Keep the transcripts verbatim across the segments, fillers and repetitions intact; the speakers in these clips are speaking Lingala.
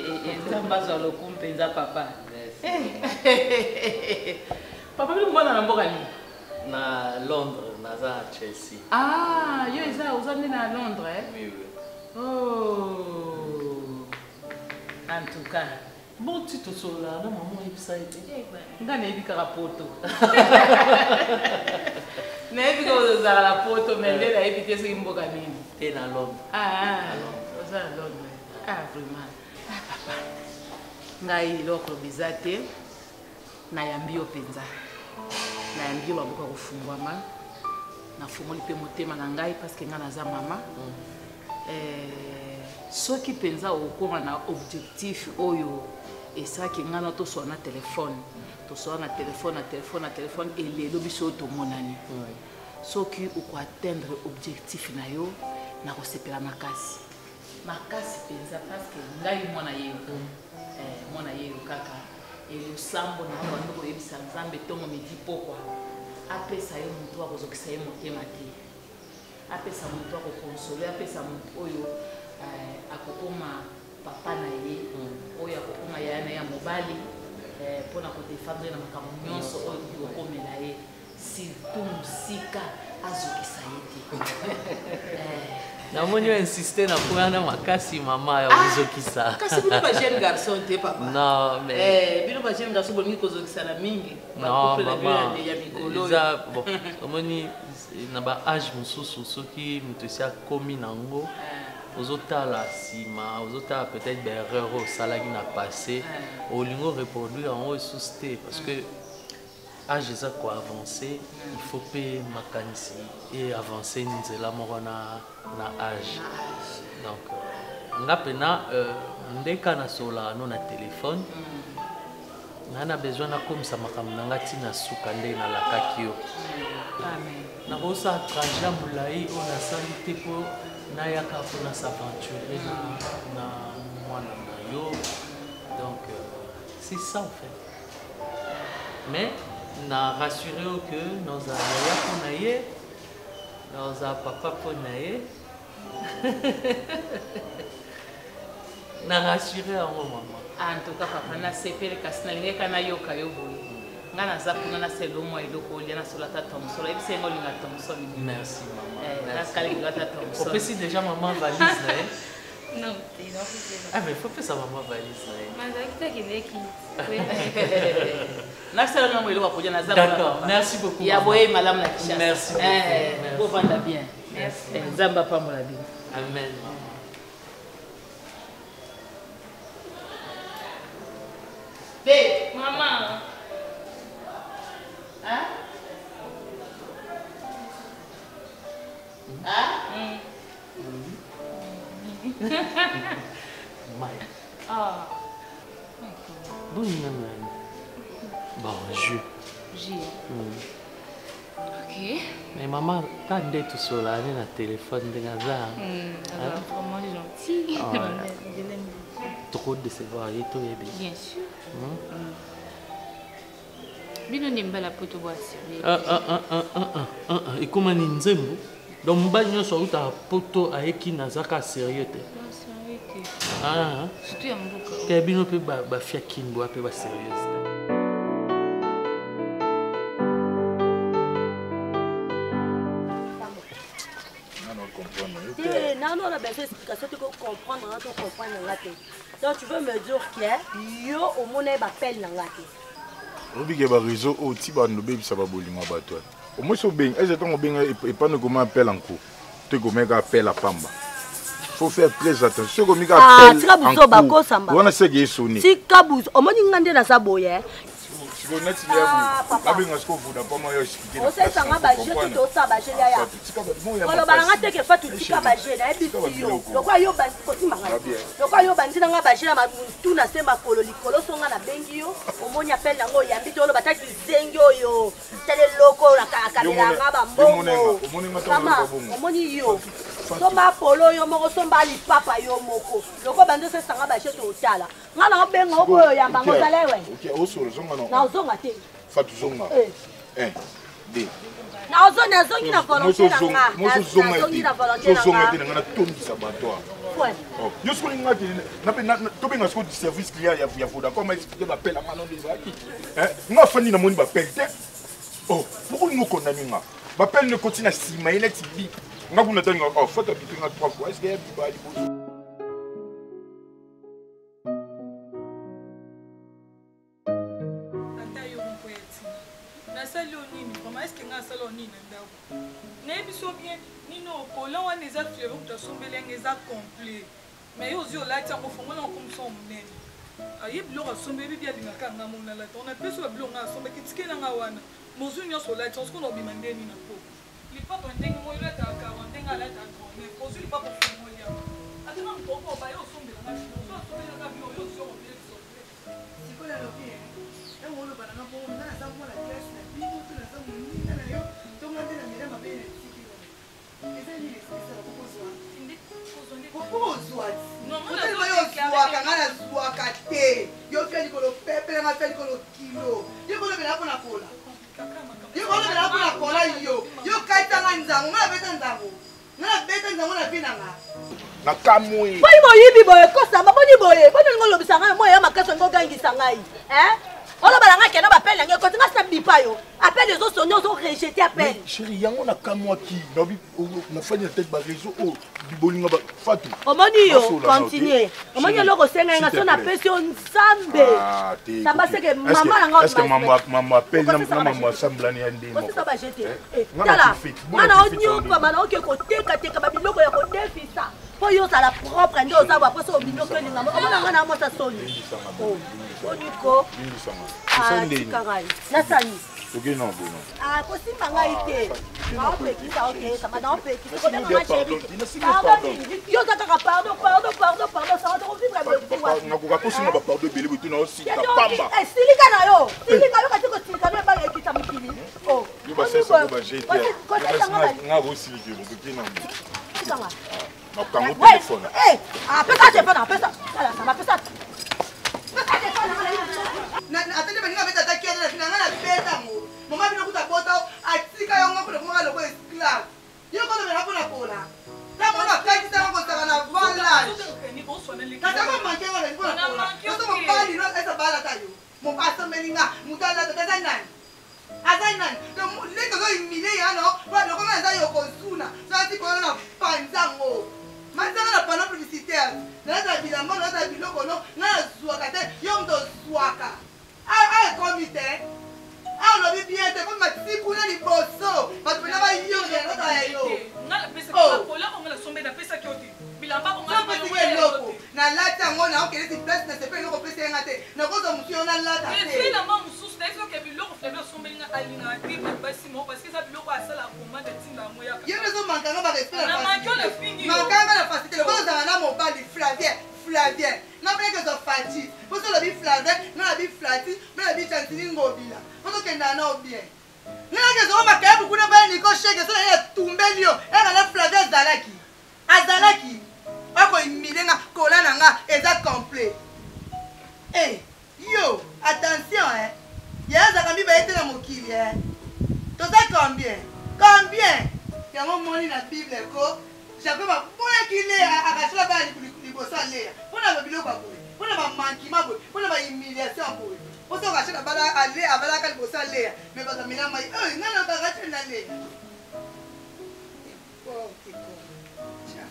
Nzambazo lokumpenza papa. Papa bili mwana na mboka ni na Londres, naza Chelsea. Ah, yo eza uzamne na Londres eh? Oui oui. Oh. En tout cas, bon tu te sola na maman ipsa ete. Nga na ebika rapoto. Na ebika ozala la poto mais ndela ebite so mboka nini? Te na Londres. Ah, oza na Londres. Ah, vraiment. Ah, papa. Ngai loko bizate na yambi openza. Na yambi babuka kufungwama. Na fungoli pe motema na ngai parce que nga naza mama. Eh, soki penza okoma na objectif oyo esaki nga na to so na téléphone. To so na téléphone na téléphone na téléphone et lelo biso to monani. Soki uko atteindre objectif na yo na kosepela makasi. Makasi penza parce que ngai mwana yeo. Eh, mwana yeo kaka. Et le sambo na bando ko yebisa nzambe tongo midi pokwa. Apesa yo muntu wa kozokisa ye motema te. Apesa muntu wa kokonsoler, apesa muntu oyo eh, akokoma papa na ye, oyo akokoma yana ya mobali eh, pona ko défendre na makambo nyonso oyo kokomela ye. Surtout musika azokisa ye te. Eh na moni yo insister na kuana makasi mama ya uzokisa. Kasi bino ba jeune garçon te papa. Non mais eh bino ba jeune garçon bongi kozokisa na mingi. Non maman. Ya mikolo. Za bon, moni na ba âge mususu soki mutusia komi nango. Ozotala sima, ozotala peut-être des erreurs au salagi na passé. Au lingo reproduire en haut susté parce que âge ça quoi avancer, il faut payer makanisi et avancer nzela moko na na âge. Donc nga pena ndeka na sola no na téléphone. Na na besoin na comme ça makambo nga tina suka nde na lakaki yo. Amen. Na bosa trajet mulai on a salité pour na yaka pour na s'aventurer na na mwana na yo. Donc c'est ça en fait. Mais na rassuré que nous avons yaya nous avons papa ponaye na rassuré en maman. En tout cas papa na sepele kasi na lingeka na yoka yo boye. Nga na zapuna na selomo eloko lia na solata tomsolo et c'est ngolinga tomsolo. Merci maman. Eh, la kalinga ta tomsolo. On peut si déjà maman valise là. Non, c'est non c'est ah mais faut que ça maman valise là. Mazaki qui D'accord, merci beaucoup. Il y a boye madame la Kisha. Merci beaucoup. Eh, vous vendez bien. Merci. Nzamba pa mola bien. Amen. Bé, maman. Hein? Hein? Mike. Ah. Bon, bon, jus. Jus. Ok. Mais maman, quand tu es tout seul, à la téléphone, tu as vraiment gentil. Je l'aime trop décevoir. Bien sûr. Bino nimba la poto boa sérieux. Ah ah ah ah ah ah ah. Et comment ni nzembo? Donc mba nyonso uta poto aeki nazaka sérieux te. Non sérieux te. Ah. Surtout ya mboka. Ke bino pe ba ba fia kinbo pe ba sérieuse. Non, non, on a besoin d'explication, tu peux comprendre, tu peux comprendre. Donc tu veux me dire que yo au monde appelle Nangate. Obi ke ba réseau o ti ba no be bisa ba bolinga ba toi. O mo so ben, est-ce que on ben et pas no comment appelle encore. Tu comment appelle la pamba. Faut faire très attention comme il appelle. Ah, tu as besoin ba ko samba. On a ce qui est sonné. Si kabuz, o mo ni ngande na sa boye. Tu veux net il y a vous. Abi ngasko vous da pas moi expliquer. On sait ça nga ba je tout to ça ba je ya ya. Ono ba nga te ke fa tu tika ba je na ebi yo. Lokwa yo ba ko ti manga. Lokwa yo ba ndina nga ba je na ma tu na semba kolo likolo songa na bengi yo. O mo ni appelle nango yambi to lo ba ta ki zengi yo. Tele loko na ka ka na nga ba mbongo. Mama, o mo ni yo. Somba polo yo moko somba li papa yo moko. Lokwa ba ndo se sanga ba je to tala. Nga na bengo ko yo yamba ngo tale we. OK, o so zonga no. Na zonga te. Fatu zonga. Eh. D. Na zonga zongi na volonté na nga. Mo so zonga. Mo so zonga na volonté na nga. Na tongi sabato. point. Yo ce qu'on a dit, tu peux nous service client il y a faut d'accord mais expliquer l'appel à manon des acquis. Hein? Moi fani na moni ba perte. Oh, pourquoi nous condamner nga? Ba pelle ne continue à simailler net bi. Nga vous n'attendez oh, faut habiter nga trois fois. Est-ce qu'il y a pas de est-ce que nga sala nini ndako na biso bien nino kola wana eza fièvre kuta sombelenge eza complet mais yo zio la tia mofongo na comme son munene ayi biloko sombeli bia lingaka nga mona la tona peso ba biloko nga sombe kitike na nga wana mozu nyoso la tia sko no bimande ni na po lipapo ndenge mo ile ta ka ndenge ala ta ko mais pozu lipapo fongo ya atena mtoko ba yo sombela na mozu sombela ka bio yo zio bien so sikola lo bien e mo lo bana na po na za mo la classe na bibo tu na za mo ni na yo to ngande na mira mabele sikilo eza ni esa ko pozwa indi pozwa no mo la yo zwa ka ngana zwa ka te yo feli ko lo pepe na feli ko lo kilo yo ko lo bela ko na kola yo ko lo bela ko na kola yo yo kaita na nzango na beta nzango na beta nzango na bina nga na kamui boni moyibi boye kosamba boni boye boni ngolobisa ngai moya makaso ngogangisa ngai eh olo balanga kena ba pelle ngai kotinga sa bipa yo appelle les autres sonneurs ont rejeté appel chérie yango na kamwa ki na bi na fani tête ba réseau oh bibolinga ba fatu omoni yo continuer omoni loko senga nga sona pesi on nzambe samba seke mama na nga est-ce que maman maman appelle na maman assemblée ya ndimo ko sa ba jeter eh tala mana onyo pa mana oke ko teka teka ba biloko ya ko defisa po yo sala propre ndo za ba poso biloko ni ngamo omona nga na mo sa soni oh oniko ah karai na sani ok non bon non ah possible nga ite na ope kisa ok ça m'a na ope kisa ko na chérie yo za ka pardon pardon pardon pardon ça va te revivre avec toi na ko ka possible ba pardon beli butu na aussi ta pamba eh silika na yo silika yo ka tiko silika no ba ekita mukili oh yo ba sesa ko ba jeter nga go silike mo ko kina mo kanga na kango téléphone eh ah pesa téléphone pesa ça m'a pesa na atende baninga beta takia na fina ngana beta ngo mama bino kuta bota atika yo ngako ko ngalo ko esclave yo ko na hapo na kola ta mama kaji ta ngo ta na vala ta ta mama manke ngala ko na kola to mo bali no esa bala ta yo mo pasa meninga mutala ta ta nan azanan to le ko imile ya no ba lo ko ngana yo ko suna sa ti ko na panzango manzanga na panneau publicitaire na za bilamba na za biloko no na zuaka te yo mto zuaka ah ah comité ah lo bi bien te ko matiku na liboso ba tuna ba yo na ta yo na pesa ko ko la ko na sombe na pesa kyoti bilamba ko ngala ba loko na lata ngo na okele ti place na sepe loko pesa ngate na ko zo musio na lata te mais na ma mususu na eso ke biloko febe sombe nga alinga ti ba simo parce que ça biloko asala commande tinga moya yo ne zo mankanga ba respect na mankanga na facilité le ko za na mobali Flavien Flavien na pe que zo fati po so le bi Flavien na bi flati me le bi chantini ngobila po so kenda na bien na ke zo ba ka bu kuna ba ni ko shege so ya tumbelio e na Flavien zalaki azalaki ako imilenga kola na nga eza complet eh yo attention hein ya za kambi ba ete na mokili hein to ça combien combien ya mo moni na bible ko jabe ba pona kile akashila ba libosa leya pona ba biloko ba boye pona ba manki ma boye pona ba humiliation boye oto akashila bala ale abala ka libosa leya me ba kamina mai eh ngana ka gacha na leya oh kiko cha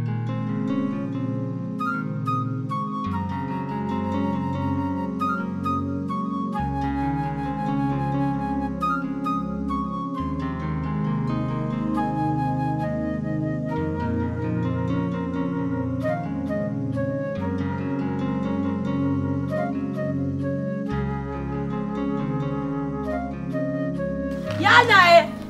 Yana eh.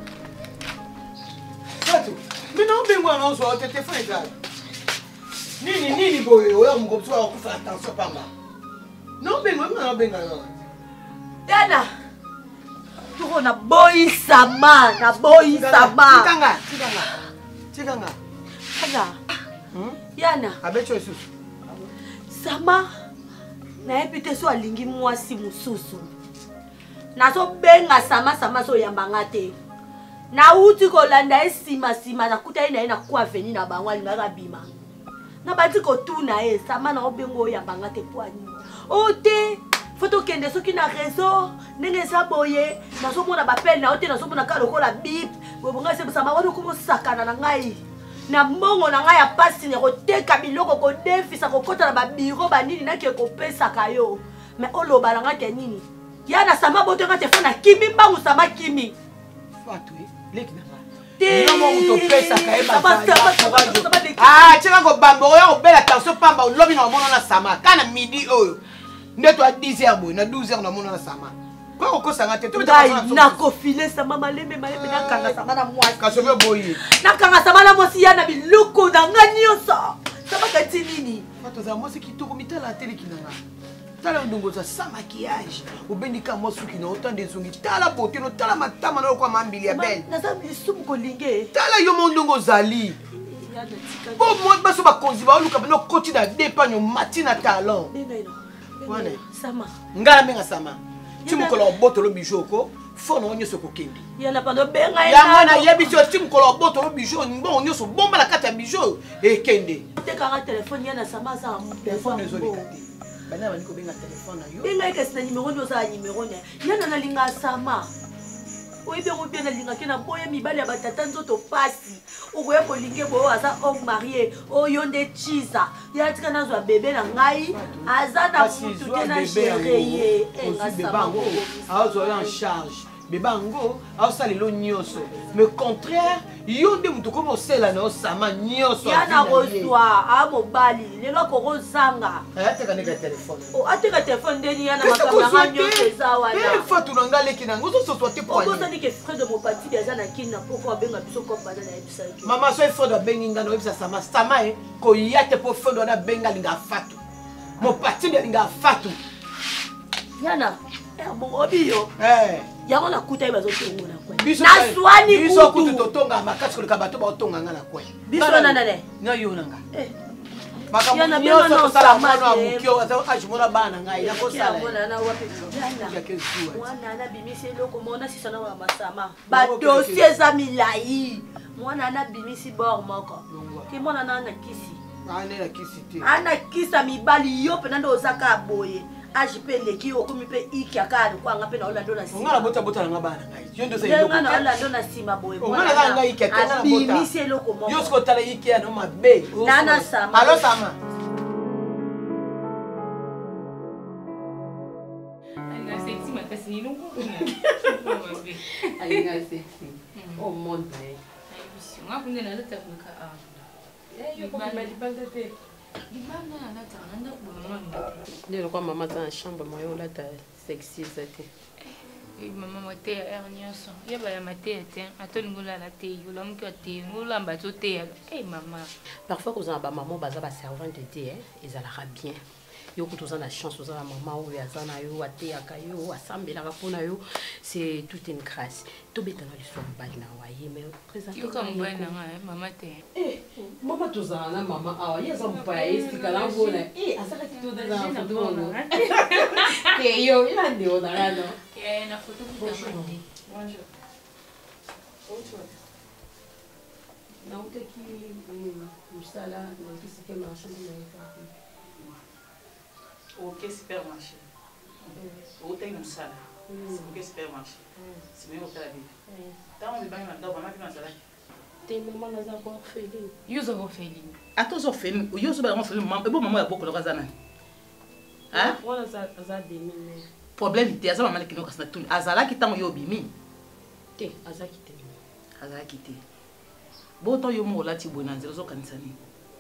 Sato, mina ubengwa na uzo telefone gani? Nini nini boy, oya mgobso wa kufa attention pamba. No bengwa mina benga na. Yana. Tuko na boy sama, na boy sama. Tikanga, tikanga. Tikanga. Yana. Hmm? Yana. Abecho Yesu. Sama. Na epite so alingi mwasi mususu. Naso benga sama sama so yambanga te. Na uti ko landa esima sima na kuta ina ina kwa veni na bangwa lingaka bima. na bati kotuna ye sama na obengo ya banga te poani ote photo kende soki na réseau ndenge eza boye nazomona bapele na ote nazomona ka lokola bip bobonga se sama wana komosakana na ngai na mbongo na ngai ya pasi ne koteka biloko kodefisa kokota na babiro banini nake kopesaka yo mais oloba na ngai ke nini ya na sama boto nga te fona kimi mbangu sama kimi Fatou leki na Te- Yo mo utopesa ka e Sama- sama- sama- sama- sama- sama- Ah, cheka ko bambo yo obela tanso pamba lobi na mona na sama. Kana midi oyo. Ndeto a dix heures boy na douze heures na mona na sama. Kwa ko kosanga te to ngai nakofile sama malembe malembe nakanga sama na mwasi kasobe boyi. nakanga sama na mwasi ya na biloko na nga nyonso sama kati nini Fatou za mwasi kitoko mitala tele kinanga. Tala ndongo za sa maquillage. Obendika mwasi ki na autant des ongles. Tala beauté no tala matama na kwa mambili ya belle. naza lisumu kolinge Tala yo mo ndongo zali. Bo mo baso ba konzi ba luka no koti na dépanyo matina talent. Wane. sama Ngala menga sama. Timukolo botolo bijoko. Fo no nyoso kokende. yana pando benga Yango na yebi so timukolo botolo bijoko ngo nyoso bomba la kata bijoko e kende. tekanga telefone yana sama za Telefone ezoli kati. Bana bani ko benga telefone na yo. benga ke sina numéro nyo za numéro nya yana na linga sama oyibe ngo bien na linga ke na boye mibali ya batata nzoto pasi okoye kolinge boyo aza homme marié oyo nde chiza ya tika nazwa bebe na ngai aza na mutu te na gere ye enga sama azo en charge beba ngo aosala elo nyonso mais contraire yo nde mutu komo osala na osama nyonso ya na kozwa a mobali lelo akokozanga ayateka ndeka telefone ateka telefone ndeni ya na makambo na nga nyonso eza wana fatu na nga leki nango ozososwa te poignet obosani ke frais de mopatili aza na kini na poko abenga biso kompana na yebisaki mama so efredo abengi nga na oyebisa sama sama e koya te mpo fredo wana abenga alinga afatu mopatili alinga afatu yana obiyo yango nakuta ye bazotongola kwe biso naswani biso kutu totonga makasi koleka bato baotonga nga na kwe biso nanane na yo na nga Yana makambo bino nyonso no tosala sama mwana wa te. mokio ajimona bana na ngai nakosala ye. Mwana anabimisi eloko mona sisa na masama badosie eza milai mwana anabimisi bor moko ke mwana na anakisi anakisa mibali yo mpe nande ozaka aboye age mpe eleki okomi mpe iki aka kwanga mpe na olando na simaenga na olando na nsima boye abimisi eloko mokotala iki ya no mabe nana sama alo sama oh mon dieu Ndio kwa mama za chambre moyo la ta sexy zati. Eh mama mote ya nyonso. Ya ba ya mate te. Atolingola la te, yola mki te, ngola mbato te. Eh mama. Parfois quand on ba maman baza ba servante de thé, ils allera bien. Yo kutu za na chance za maman ou ya zana yo ate ya kayo asambela ka pona yo, c'est toute une grâce. To betana li so mbali na waye mais présenter. Yo comme mbali na mama te. Eh mama to za na mama awa yeza mpaya esika la ngona. Eh asaka kito de za foto no. Eh yo ila ndio na rano. Eh na foto bonjour. Bonjour. Bonjour. Na utaki msala na kisike marché na Ok, supermarché. Où t'as une salle? C'est supermarché. C'est mieux au Tel Aviv. T'as envie de baigner là-dedans, maman qui m'a salé. T'es maman dans un orpheline. You're orpheline. Attends, orpheline. You're pas orpheline. Maman, et bon maman a beaucoup de raisons. Hein? Voilà ça, ça demi. Problème, t'es à ça maman qui nous casse la toune. Azala qui t'a eu bimi. T'es, Azala qui t'es. Azala qui t'es. Bon temps yo mo là tu bonne zéro kanisani.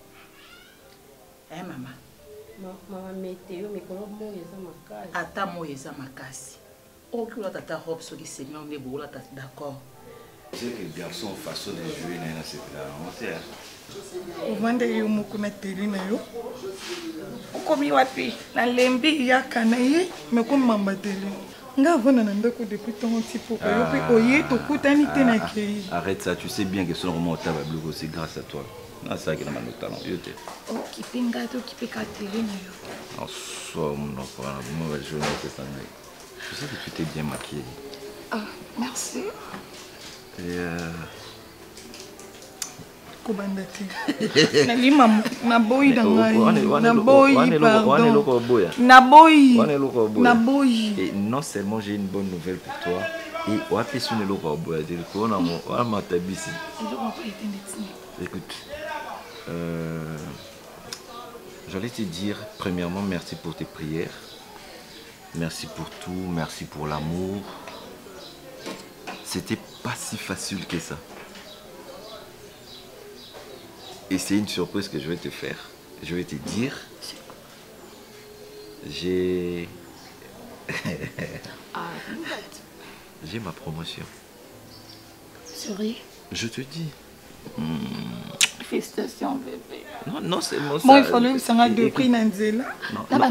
Eh maman. Mama météo mais comment moi eza makasi. Ata mo eza makasi. Aucune autre ta robe sur qui seigneur ne boula ta d'accord. C'est que les garçons façon de jouer dans cette là. Ovanda yo moko na teli na yo. Okomi wapi? Na lembi ya kanaye me ko mamba teli. Nga vona na ndako depuis ton petit peu yo pe oye to kutani te na kei. Arrête ça, tu sais bien que son roman taba bloqué c'est grâce à toi. Non, c'est ça qui est dans mon talent. Ok, pinga to qui peut catérer na yo. En soi, mon enfant, moi je ne sais pas. Je sais que tu t'es bien maquillée. Ah, merci. Et euh, kobanda te nalima naboyi na ngai naboyi pardon naboyi naboyi et non seulement j'ai une bonne nouvelle pour toi et wapi sune loko boya dire ko na mo wa matabisi écoute euh, j'allais te dire premièrement merci pour tes prières, merci pour tout, merci pour l'amour. C'était pas si facile que ça. Et c'est une surprise que je vais te faire. Je vais te dire. J'ai... J'ai ma promotion. Sérieux? Je te dis. Hmm. Félicitations bébé. Non, non, c'est mon ça. Moi, il fallait que ça m'a deux prix dans Nzela. Non,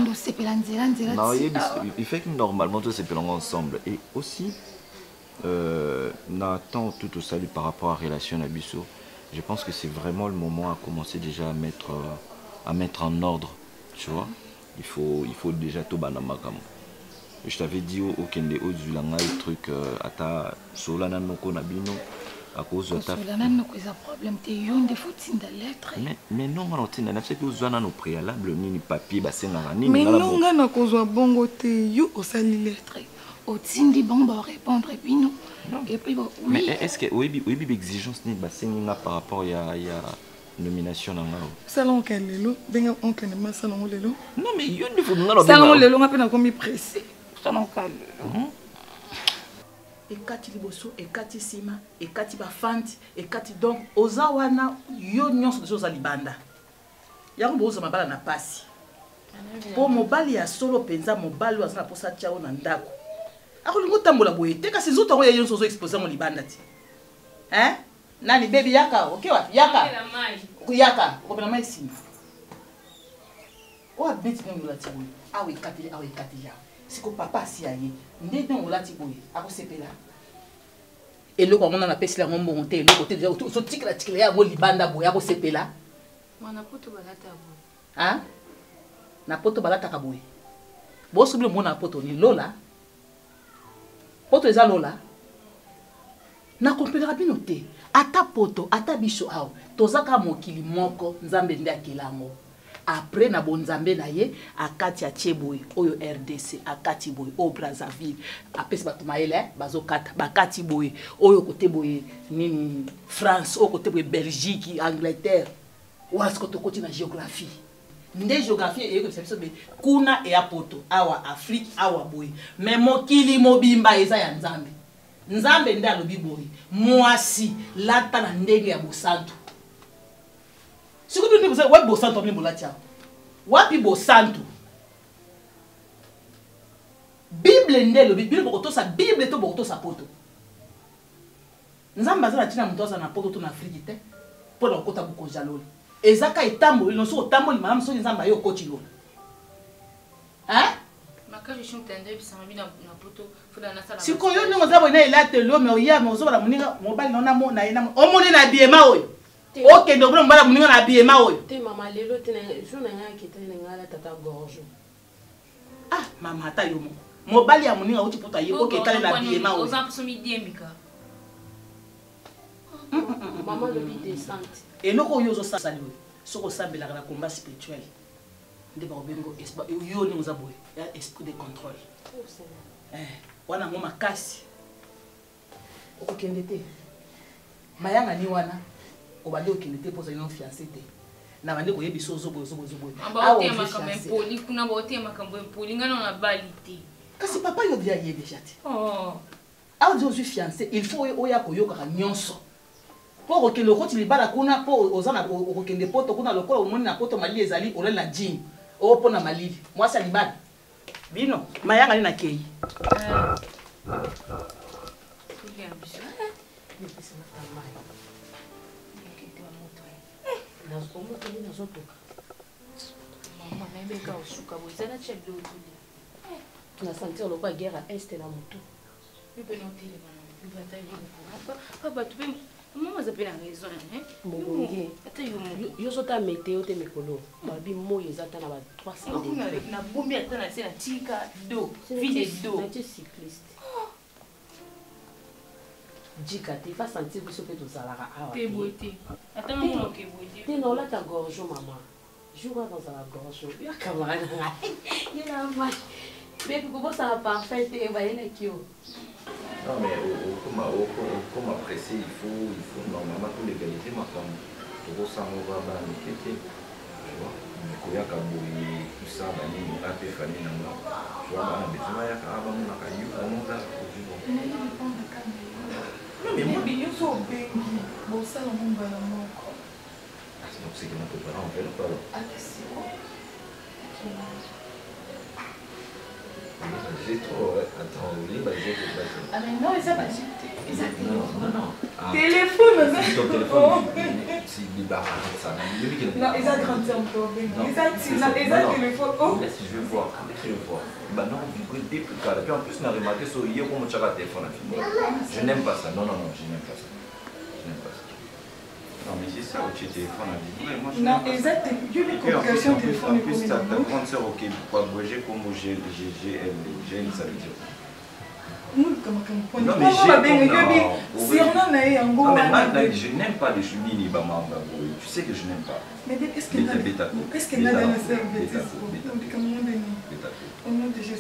il fait que normalement, tout c'est ensemble. Et aussi... Euh, Nathan tout au salut par rapport à la relation à Bissot. Je pense que c'est vraiment le moment à commencer déjà à mettre euh, à mettre en ordre, tu vois. Il faut il faut déjà tout banamagam. Je t'avais dit au Kende au Zulanga le truc à ta solana noko nabino à cause de ta solana noko is a problème te yon de foutin de lettre. Mais mais non on tina na c'est que uzana no préalable ni papier basenga nini. Mais non nga na kozwa bongo te yo osali lettre. Otindi bon ba répondre et puis non. Et puis oui. Mais est-ce que oui oui oui exigence ni basenga par rapport ya ya nomination na ngao. Salon kelelo benga oncle na salon lelo. Non mais yo ni faut ngalo. Salon lelo nga pena komi pressé. Salon kelelo. Ekati liboso ekati sima ekati bafandi ekati donc ozawana yo nyonso de choses libanda. Yango bozo mabala na pasi. Po mobali ya solo penza mobali wazana posa tiao na ndako. Ako lingo tambola boye te kasi zoto ngo yeyo sozo exposer mo libanda ti. Hein? Nani baby yaka, okay wapi yaka? Yaka, ko bela mai sima. O abiti ngo lati boye. Awe kati awe kati ya. Siko papa si aye. Ndede ngo lati boye. Ako sepela. Eloko ngona na pesi la ngombo monte eloko te déjà so tikla tikla ya mo libanda boye ako sepela. Mwana poto balata boye. Hein? Na poto balata ka boye. Bo subile mo na poto ni lola. Poto eza lola. Na kompelera bino te. Ata poto, ata biso awo. Tozaka mokili moko nzambe nde akelango. Après na bon nzambe na ye akati ya Cheboy oyo R D C akati boy o Brazzaville apesi bato maele bazo kata bakati boy oyo kote boy nini France o kote boy Belgique Angleterre wala skoto koti na géographie nde géographie e ko biso be kuna e apoto awa Afrique awa boy mais mokili mobimba eza ya nzambe nzambe nde alobi boy mwasi lata na ndenge ya bosantu. Si vous dites que vous santo ni bolatia. Wapi bo santo. Bible ndelo Bible bokoto sa Bible to bokoto sa poto. Nzamba za tina mtoza na poto to na Afrique te. Po na kota buko jaloli. Ezaka etambo ino so tambo ni mama so nzamba yo koti lo. Hein? Makari chintende bisama bina na poto foda na sala. Si ko yo ni ngozabo ina ilate lo me oya mo zo bala muninga mobile na mo na ina o moni na biema oyo. Ok, donc on va nous habiller maoyo. Te maman lelo te na journée ya ki te ngala tata gorge. Ah, maman ta yo mo. Mobali ya muninga uti pota ye ok tale na habiller maoyo. Aux amps somi diembika. Maman le bi descente. Et loko yo zo sali yo. Soko sabela na combat spirituel. Ndeba obengo espa yo ni uzaboy. Ya esprit de contrôle. Eh, wana ngoma kasi. Okende te. Mayanga ni wana. Obande okende te posa yon fiancé te. Na bande ko yebi so zobo zobo zobo. Aba ote makambo poli kuna ba ote makambo poli ngana na balite. Kasi papa yo dia ye déjà te. Oh. Ah on dit fiancé, il faut oya ko yoka nyonso. Pour okende ko ti libala kuna po ozana okende poto kuna lokola omoni na poto mali ezali ole na jean. O pona mali. Moi ça libala. Bino, mayanga ni na kei. Ah. Fuli ambition. Ni pesa na tamai. Nazomo tele nazotoka. Mama mebeka osuka bozana cheblo tuli. Tuna sentir le quoi guerre à est na moto. Bibe no tele bana. Bibe ta yo ko. Papa tu peux maman za pena raison hein. Mbonge. Ata yo mo. Yo sota météo te mekolo. Babi moyo ezata na ba trois cents degrés. Na bombi ata na sena tika do. Vide do. Na cycliste. Jika te fa sentir que ce que tu salara awa. T'es beauté. Attends, maman, t'es beauté. T'es non là ta gorge maman. Joue dans la gorge. Ya camarade. Il a mal. Mais comment ça va parfait et va y qui Non mais comme comme apprécier il faut il faut normalement pour l'égalité ma femme. Pour ça on va ba nikete. Tu vois. Koya kaburi tout ça ba ni a pe famille na moi. Tu vois ba besoin ya ka ba mon ka yu on va Non mais moi bien sûr bengi. Bon ça on va la moko. Donc c'est que notre parent on fait le pas. Ah c'est quoi? J'ai trop, attends, oui, bah j'ai tout ça. Ah mais non, ça va jeter. Non, non, non. Ah. Téléphone, non. Ton téléphone, c'est débarras ça. Non, ils ont grandi un peu. Ils ont téléphone. Oh. Laisse, je vais voir, laisse, je vais voir. Bah non, du coup, dès plus tard. Puis en plus, on a remarqué sur hier comment tu as le téléphone. Je n'aime pas ça. Non, non, non, je n'aime pas ça. Je n'aime pas ça. Non, mais c'est ça, tu téléphone à vivre. Non, exactement. Il y a une communication téléphone. En plus, ta grande soeur, ok, pourquoi bouger comme j'ai une, ça veut dire. Non, mais non, mais je n'aime pas les chemins, tu sais que je n'aime pas. Mais est-ce qu'il y a est-ce qu'il y a dans la serre bêtise? Au nom de Jésus,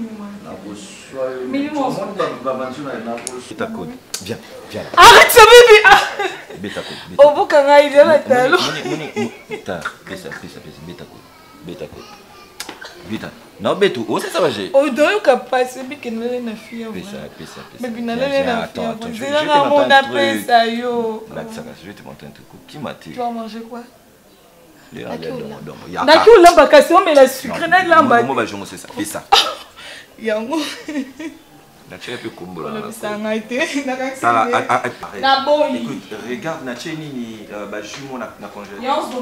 viens, viens. Arrête ce bébé! Betako. Au bout quand il y a la table. Beta, beta, beta, betako, betako. Beta. Non, betu, où c'est ça va j'ai? Au doyo capable, c'est bien que nous l'avons na fille. Pesa, pesa, pesa. Mais bien nous l'avons na fille. Attends, je vais te montrer un truc. Je vais te montrer un truc. Qui m'a dit? Tu vas manger quoi? Les Naki ou lamba kasi on met la sucre na lamba. Comment va je c'est ça? Pesa. Yango. Nature peut combo là. Écoute, regarde Nature ni bah jumeau na na congé.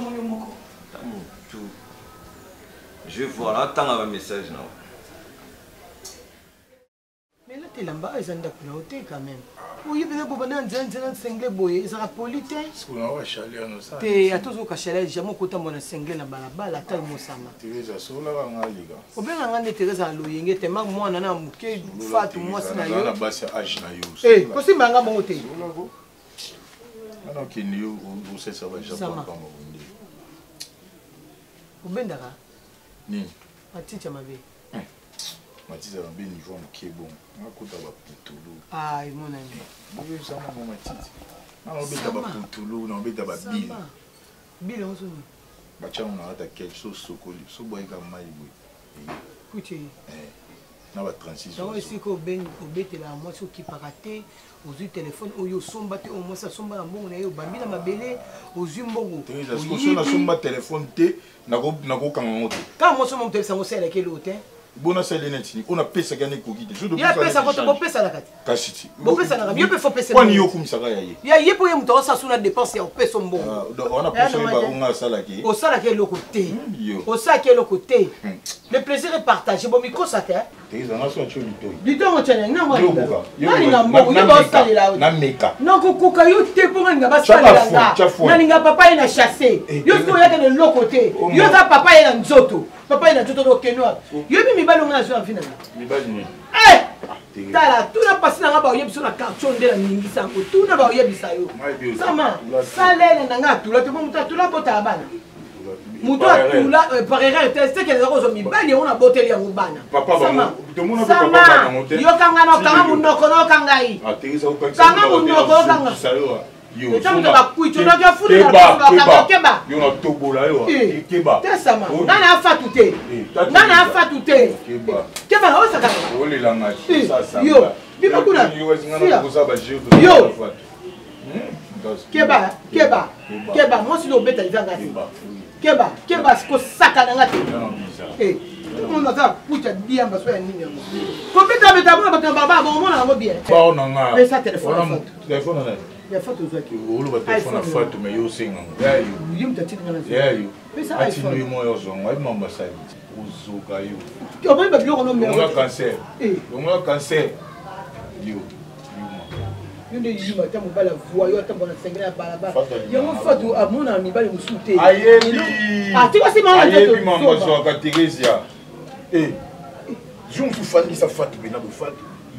Je vois là tant un message là. Mais là tu lamba ils ont d'accord quand même. Oui, mais bon ben nzan nzan single boy, ça polité. Parce qu'on a chaler no ça. Te atozo ka chaler jamais kota mona single na balabala ta mosama. Teresa sola nga liga. Obenga ngande Teresa loyenge te mak mwana na muke fatu mwasi na yo. Na basi age na yo. Eh, kosi manga bongo te. Ana kini yo o se ça va Japon pas mo ndi. Obendaka. Ni. Aticha mabe. Matisse a un bon niveau qui est bon. On a coupé la poutolo. Ah, mon ami. Oui, ça m'a mon Matisse. On a oublié la poutolo, on a oublié la bille. Bille on se dit. Bah tiens, on a attaqué quelque sokoli, so boy comme maïboui. Écoutez. Eh. Na ba trente-six. Donc ici ko ben ko betela moi so ki paraté, aux téléphone oyo somba te au moins ça somba na mbongo na yo bambila mabele aux mbongo. Teresa, ce que so na somba téléphone te na ko na ko kango te. Quand moi so mon téléphone ça sert à quel hôtel? Bona sele netini on a pesa gane kokite je ya pesa ko to pesa la kati kasiti bo pesa na yo pe fo pesa kwani yo kumisaka yaye ya yepo ye mto sa suna dépense ya pesa mbongo on a pesa ba on sala ki o sala ke le côté o sala ke le côté le plaisir est partagé bon mi ko sa te Teresa na so choli to bidon mo chana na mo yo nani na mbongo yo ba sala la na meka non ko ko yo te po nga ba sala la nani nga papa ina chasser yo ko ya ke le côté yo za papa ina nzoto papa ina nzoto do kenwa yo bi mi balonga na so en final mi bali eh tala tuna pasi na nga ba oyebisa na carton de la ningisa ko tuna ba oyebisa yo sama salele na nga tula te mutu tula bota bana mutu tula par erreur te c'est que les autres mi bali on a boté ya bana papa ba to mona papa bana ngote yo kanga no kanga munoko no kanga yi ah Teresa o kanga munoko kanga yo to mutu ba kuicho na ja fulu na kanga keba yo na tobola yo keba te sama nana afatu te nana afatu te keba keba o saka o le langa ça ça yo biba kuna yo ngana ko za ba jeu yo keba keba keba moi si le beta izanga keba keba ko saka na ngati eh tout le monde a pucha bien parce que nini yango ko beta beta bona bata baba bon mona ngo bien ba ona nga mais ça téléphone téléphone na ya photo zaki o lo ba téléphone photo mais yo singa ya yo yim ta tina na ya yo mais ça ati no mo yo zo ngai mamba sa uzuka yo yo ba biloko no on a cancer eh on a cancer yo yonde yima ta mobala voyo ta bona sengela balaba yango fatu amona mibali musute ayebi ah tu vois si mama ayebi mamba so ka Teresa eh juntu fandi sa fatu bena bo fatu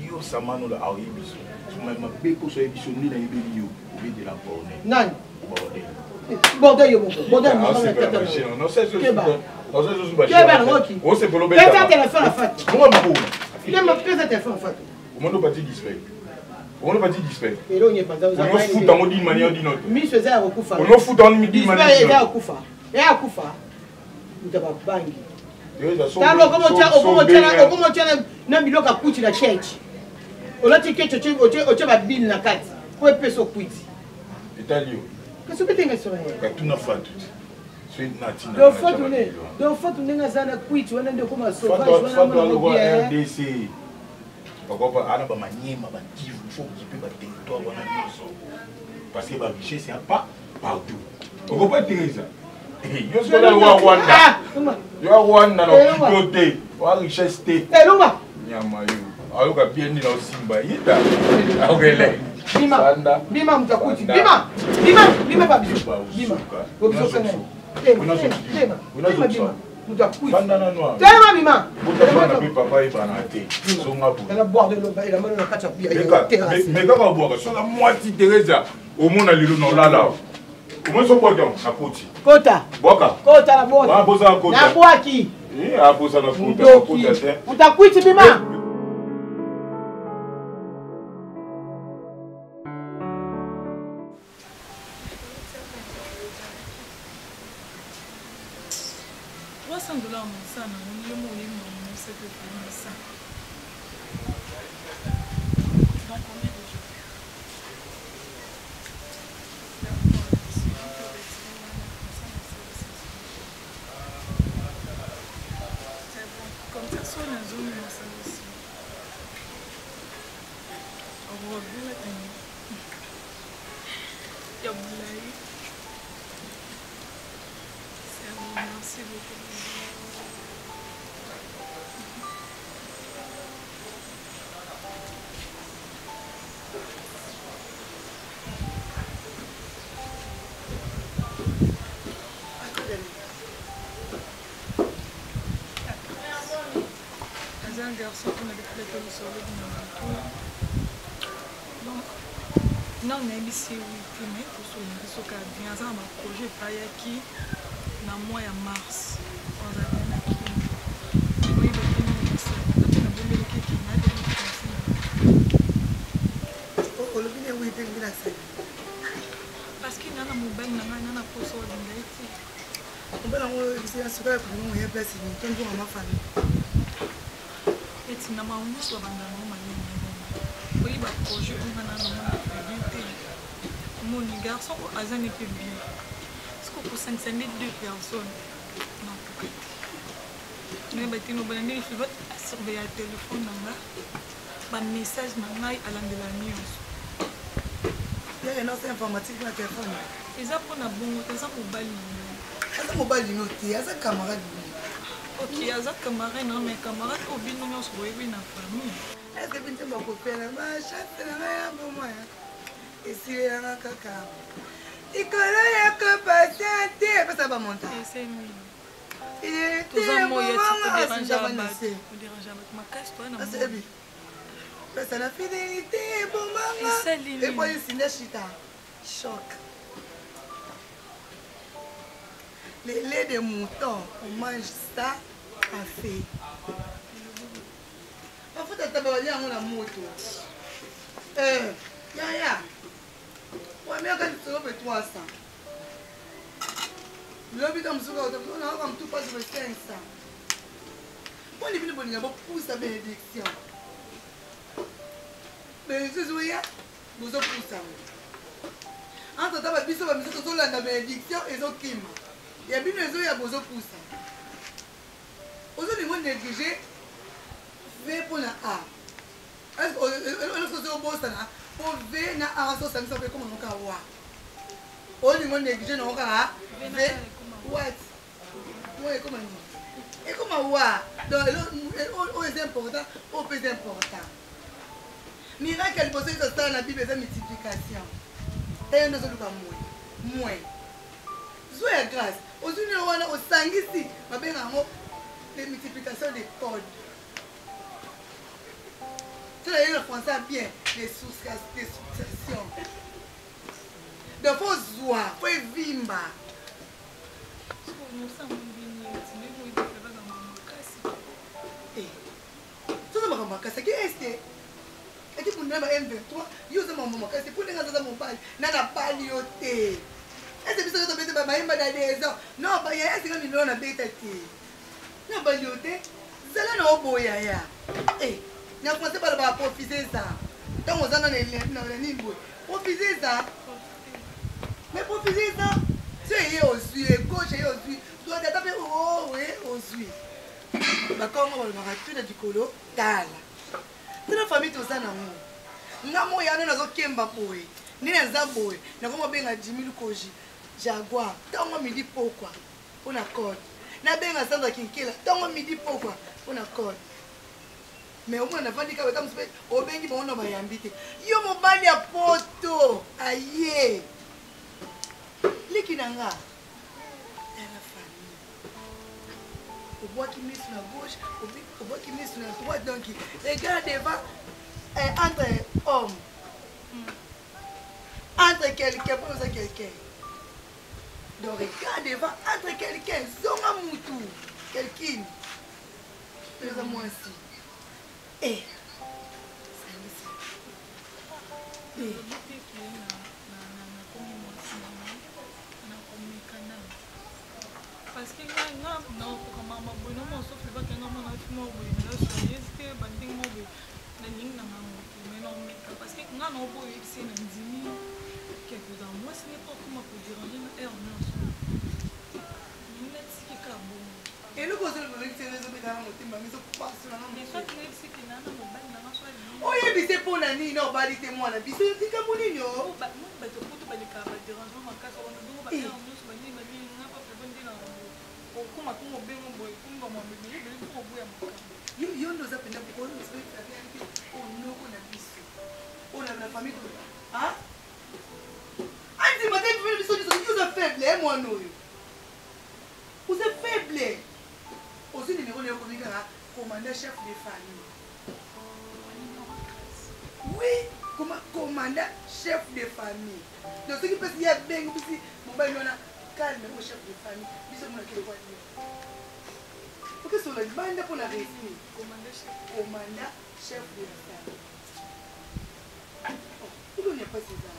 yo samano la aoye biso ma ma be ko so e biso ni na yebe yo be de la borne nani bordel bordel yo moko bordel non c'est pas non c'est ce que non c'est ce que Keba ngoki on se polo be ta téléphone en fait comment bon il est monté ce téléphone en fait comment on pas dit display on pas dit display et là on est pas dans on fout en d'une manière ou d'une autre mi faisait à kufa on fout en d'une manière display est à kufa et à kufa utaba bangi talo como tia como tia como tia na biloko akuti na church olati ke choche oche oche ba bill na kati ko epeso kwiti italio keso betenga so ya katuna fatu sweet natina do fatu ne do fatu nenga sana kwiti wana ndio kama so fatu fatu alwa R D C bakopa ana ba manyema ba kivu faut qu'il ba territoire wana biso parce que ba richesse c'est pas partout bakopa Teresa yo so la wa Rwanda yo Rwanda na côté wa richesse té eh lunga nyama yo aluka bien ni na Simba yita akele bima bima mtakuti bima bima bima pa biso bima obiso kana bima bima bima mtakuti banda na noa tema bima mutakuti na papa ibana té so ngabu elle a boire de l'eau elle a mal na kacha bia mais kaka boire so la moitié Teresa au monde lilo no lala comment so boton na poti kota boka kota na boka na boza kota na boaki eh a boza na kota kota te mtakuti bima non nayebi wiki me tosolingi soki abien aza na baprojet epayaki na mois ya mars ozali na kini oyeba kini mosala na bomeleki ekinade olobi ne wi te ngila sala parce que nana mobali na ngai nana poso olinga ete mobali yango ya soka ya kolinga moya place ni tonzonga mafami eti na maonyusu babandana o malemi oyeba projet onga nana mona te moni garçon aza neke bien siko kosangisa nde deux personnes non nayeba te nobana nde lifi asurveille ya telefone na nga bamessage na ngai alandela nyonso yaenose informatique na telefone eza mpona bongo te eza mobali nino aza mobali nino te aza camarade nino ok aza camarade na mais camarade oyo bino nyonso boyebi na famille ese binte bakopela bachance na ngai ya bomaya esilelanga kaka likolo ya kopatiente epesa bamonta pesa na fidélité ebomanga epoyisinde chita choc le lait de mouton on mange ça à fait bafuta taba bali yango na moto yaya wamiaka lisolo pe trois cents lobi ta mosuka onaaka motu pasi pe cinq cents mponi bino bolinga bopusa bénédiction bénédiction oya bozopusango entre ta babiso bamiso tozolanda bénédiction ezokima ya bino ezoya bozopusa ozolingo néglige ve mpona a ozozi obosana po ve na a asosangisa mpe ekoma noka wa olingo néglige nango kaka ve wat mo ekoma nini ekoma wa donc oyo eza important oyo mpe eza important miracle ya liboso ezosala na bible eza multiplication eyo nde ozoluka mwe mwe zo ya grâce ozwi nino wana osangisi babenga yango les multiplications des codes. C'est la français bien les soustractions. Donc faut zoa, faut vimba. Eh, ça ça m'a makasi. Qu'est-ce que est-ce que pour nous M vingt-trois, yo ça m'a makasi pour les gens ça mon pali, na na pali yote. Est-ce que ça ça bête ba maïma da des ans. Non, ba ya est-ce que nous on a bête té. Na pali yote. Zala na oboya ya. Eh, na français pas ba profiter ça. Tant on a les na na nimbo. Profiter ça. Mais profiter ça. C'est yo aussi, gauche yo aussi. Toi tu taper oh oui, aussi. Ba comme on va retourner du colo tala. C'est la famille tout ça na mo. Nga mo ya na zo kemba boy. Ni na za boy. Na ko mo benga Jimmy Lukoji. Jaguar. Tango midi pokwa. On accorde. Na benga Sandra Kinkela. Tango midi pokwa. On accorde. Mais au moins on a vendu ka beta mspe o bengi ba ona ba yambite. Yo mo bali ya poto. Aye. Liki nanga. On voit qu'il met sur la gauche, on voit qu'il met sur la droite. Donc, regarde devant, euh, entre hommes, entre quelqu'un, pour nous quelqu'un. Donc, regarde devant, entre quelqu'un, zonga moutou, quelqu'un. Nous avons moi aussi. Eh, c'est ici. Parce que là, non, comme maman, bon, non, sauf le bac, non, on a fait mon boy, mais là, je suis resté, banding mon boy, la ligne n'a pas mais non, mais parce que là, non, boy, c'est un dîner, quelques temps, moi, ce n'est pas comment pour dire, on est un non, mais c'est qui est bon. Et nous, quand on veut que les hommes dans le team, mais ça passe sur la main. Mais soit que c'est que là, non, bah, non, soit. Oh, il y a des pour la nuit, non, bah, dites-moi, la vie, c'est comme on est, non. Bah, moi, bah, tu peux te baler car, bah, dérangement, ma casse, on a deux, bah, on nous, bah, ni, bah, ni, n'a pas fait bon dîner. Kuma kuma bengo boy kumba mama bili bili ko buya mukamba yo yo ndo za penda ko ndo so fa bien que on no ko na biso on a la famille de hein andi mate vivre biso biso vous êtes faible eh moi no vous êtes faible aussi numéro le communiquer commandant chef de famille oui comme commandant chef de famille donc ce qui peut y a bengo bisi mon ba yona calme mon chef de famille biso mo na kile kwa ni porque sur la bande pour la réussir commandant chef commandant chef de la famille oh il n'est pas ça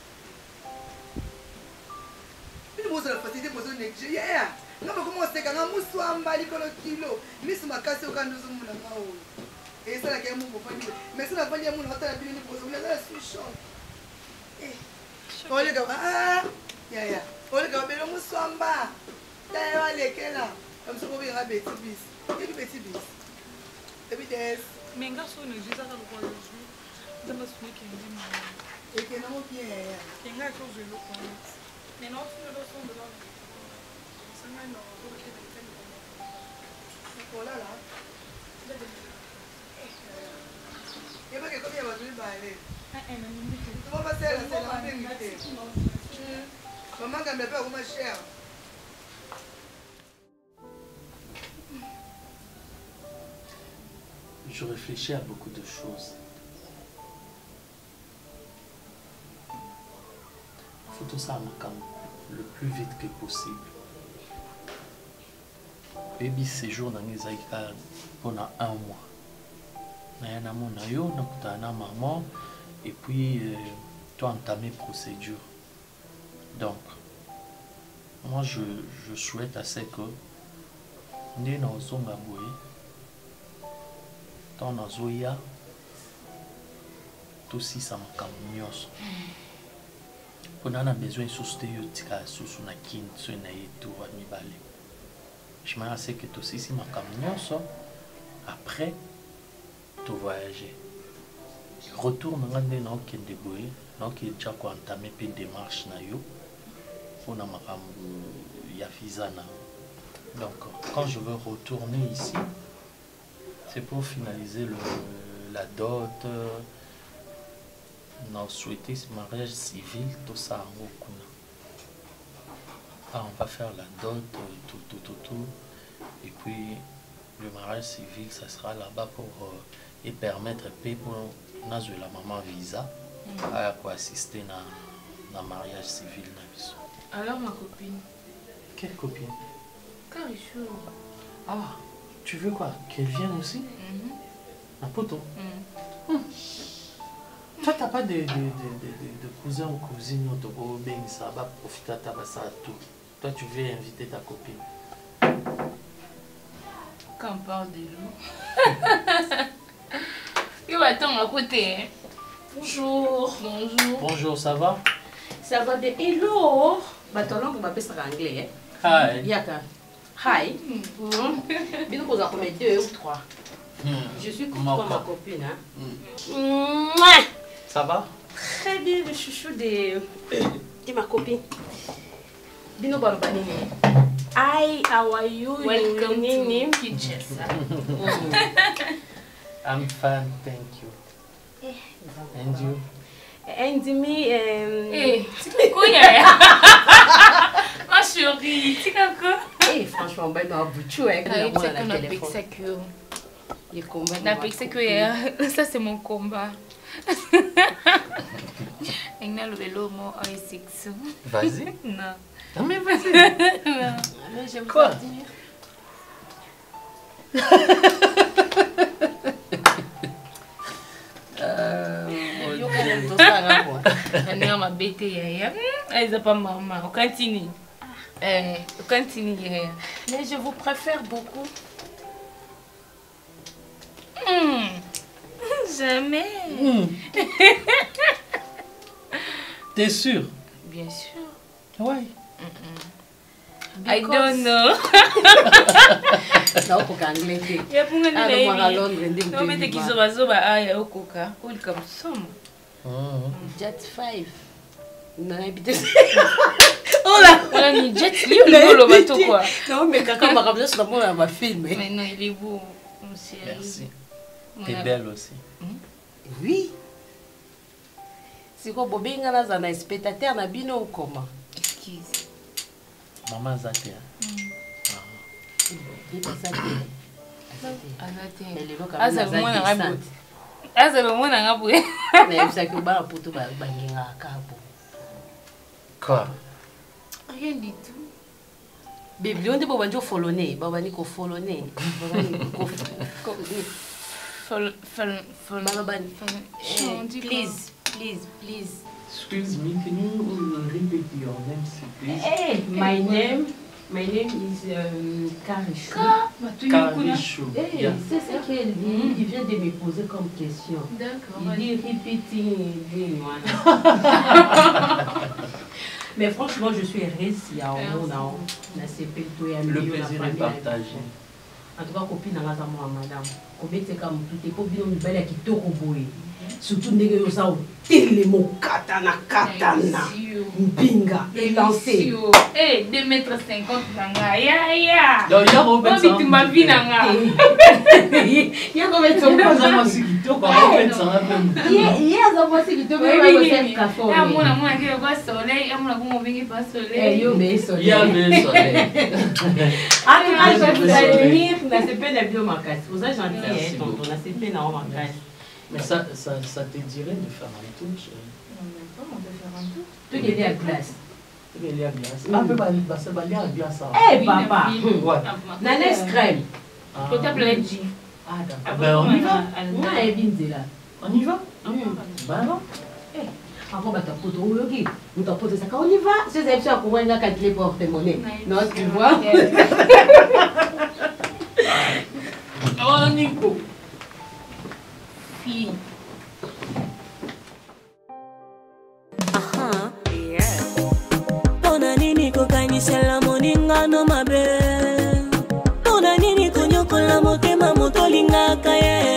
il vous a facilité pour son Nigeria nga ba comment c'est quand musu ambali kono kilo misu makasi okanduzo muna ngao et ça la ke mu ko fandi mais ça la fandi mu na hata bini pour ça la solution eh on le gars ah ya ya on le gars belo musu amba ta wa lekela comme ça ko bi rabe tibis et bi tibis et bi des mais nga so ne juste à le voir je me souviens qu'il me dit et que non bien ya que nga chose je le connais mais non tu le son de là c'est même non pour que tu fais oh là là et pas que comme il va tout baler ah ah non mais tu vas passer la c'est la vérité maman quand me fait comme cher je réfléchis à beaucoup de choses. Il faut tout ça le plus vite que possible. Baby séjour dans les aïkas pendant un mois. Nayana monayo, nakutana maman et puis euh, tu as entamé procédure. Donc, moi je, je souhaite assez que nous n'avons pas tant na zoya tout si ça m'a camignos on a besoin de soutenir tika sous na kin so na yetu wa mibale je m'en sais que tout si si m'a camignos après tout voyager retourne ngande na okende boye na okija ko entamer pe démarche na yo on a makambu ya fizana donc quand je veux retourner ici c'est pour finaliser le, la dot, non souhaiter ce mariage civil, tout ça en haut. Ah, on va faire la dot, tout, tout, tout, tout. Et puis, le mariage civil, ça sera là-bas pour euh, et permettre pour nazo la maman visa à quoi assister na na mariage civil na biso. Alors ma copine. Quelle copine? Carichou. Ah, tu veux quoi? Qu'elle vienne aussi? Mm-hmm. Un poteau. Mm. Mm. Toi, t'as pas de, de, de, de, de, de cousin ou cousine ou de ben ça va profiter à ta basse à tout. Toi, tu veux inviter ta copine. Quand on parle de l'eau. Il va attendre à côté. Hein. Bonjour. Bonjour. Bonjour, ça va? Ça va bien. Hello. Bah, ton langue, on va appeler ça en anglais. Hein? Hi. Yaka. Hi. Bien, nous avons combien? Deux ou trois. Mm. Je suis comme ma copine. Hein? Mm. Ça va? Très bien, le chouchou de, de ma copine. Bino Balobani. Hi, how are you? Welcome to Kinshasa. I'm fine, thank you. And you? And me, um... Eh, c'est quoi ya? Ma chérie, tu sais quoi? Eh, franchement, bah, il m'a bouché avec la main à la téléphone. Les combats. La pixé que ça c'est mon combat. Vas-y. Non. Non mais vas-y. Non. Mais j'aime quoi? Elle m'a bêté hier. Elle n'est pas maman. On continue. On continue hier. Mais je vous préfère beaucoup. Mmh. Jamais. Mmh. T'es sûr? Bien sûr. Oui. Mm-mm. I don't know. Non, pour anglais. Il y a pour nous les non mais t'es qui zoba zoba ah ya okoka. Oul comme somme. Jet five. Non, habité. Oh là, on a mis jet lui le bateau quoi. Non mais quand on m'a sur mon ma film. Mais non, il est beau. Merci. T'es belle aussi. Oui. C'est quoi Bobinga na zana spectateur na bino ou comment? Excuse. Maman Zate. Ah. Asa le mwana ngabo. Asa le mwana ngabo. Na bisa que ba puto ba banginga kabo. Quoi? Rien du tout. Bibi on dit bo banjo folloné, ba bani ko folloné. Ba bani ko Fol fol fol please, please, please. Excuse me, can you repeat your name, please? Hey, my name, my name is um, Karichou. Karichou. Hey, yeah. C'est ce qu'il dit. Il vient de me poser comme question. D'accord. Il dit repeating, dit moi. Mais franchement, je suis réussi à au monde. Le plaisir est partagé. En tout cas, copine, on a madame. Combien c'est comme tout est pas bien une belle qui te revoit. Surtout ndenge yo sa telemo katana katana mpinga elancé eh deux mètres cinquante nanga ya ya donc ya ko ben ça ma vie nanga ya ko ben ça ça ma sikito ko ben ça même ya ya ça ma sikito ben ba ko chef café ya mona mona ki ko soleil ya mona ko mo vingi pas soleil eh yo be soleil ya be soleil ah mais je vous admire na c'est pas la bio makasi vous êtes gentil hein tonton na c'est pas na makasi. Mais ça, ça, ça te dirait de faire un tour, chérie. On peut faire un tour. Tu es à glace. Tu es à glace. Ah, mais bah, ça va aller à glace. Eh, papa. Ouais. Nanex crème. Faut t'appeler G. Ah, d'accord. Ben, on y va. On est bien là. On y va? Ben non. Eh, avant, bah, t'as photo ou yogi. Nous t'as photo ça. On y va. C'est ça, c'est à courir là quand il est porte-monnaie. Non, tu vois. Oh, Nico. Aha, yeah. Pona nini kokanyisela moningano mabe? Pona nini konyokola motema motolingaka ye?